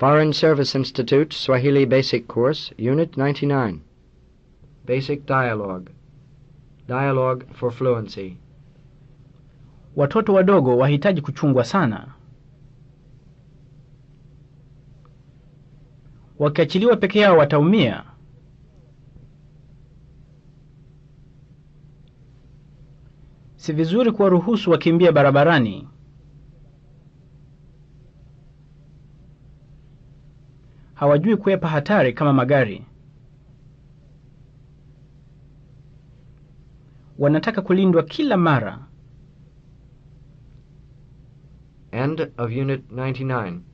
Foreign Service Institute, Swahili Basic Course, Unit 99. Basic Dialogue. Dialogue for Fluency. Watoto wadogo wahitaji kuchungwa sana. Wakiachiliwa peke yao wataumia. Si vizuri kuwaruhusu wakimbie barabarani. Hawajui kuepa hatari kama magari. Wanataka kulindwa kila mara. End of Unit 99.